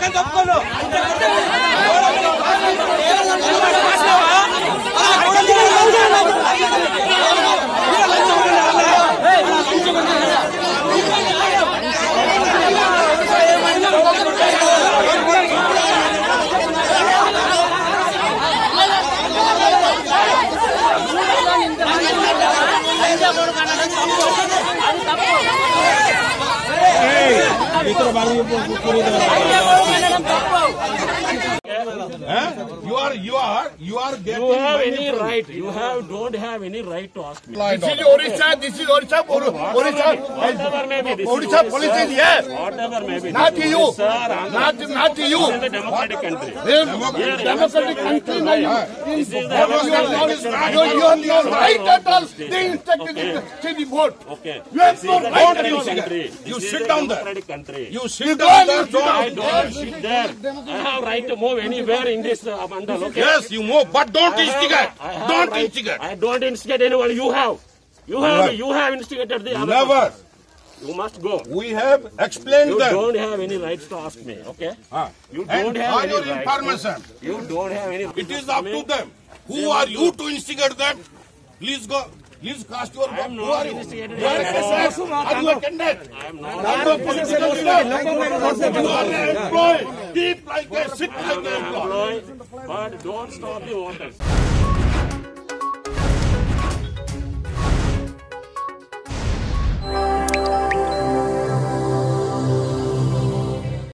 You have any right? You don't have any right to ask me. This is Odisha. This is Odisha. Whatever may be. Odisha police is here. Whatever may be. Not to you. Not to you. This is a democratic country. Democratic country. This is the democratic country. You have no right at all. They instructed you to the vote. Okay. You have no right. You sit down there. You sit down there. I don't sit there. I have right to move anywhere in this mandal. Okay. Yes, you move, but don't instigate. Don't instigate. I don't instigate anyone. You have. You have instigated the other. Never. You must go. We have explained You them. don't have any rights to ask me. Okay. You don't have any rights. Information. You don't have any. It is up to them. Who are you to instigate them? Please go. Please cast your vote. Who are you? Instigated. You are a you a candidate? I am not. You are an employee. Keep like that. Sit like that. Employee, but don't stop the voters.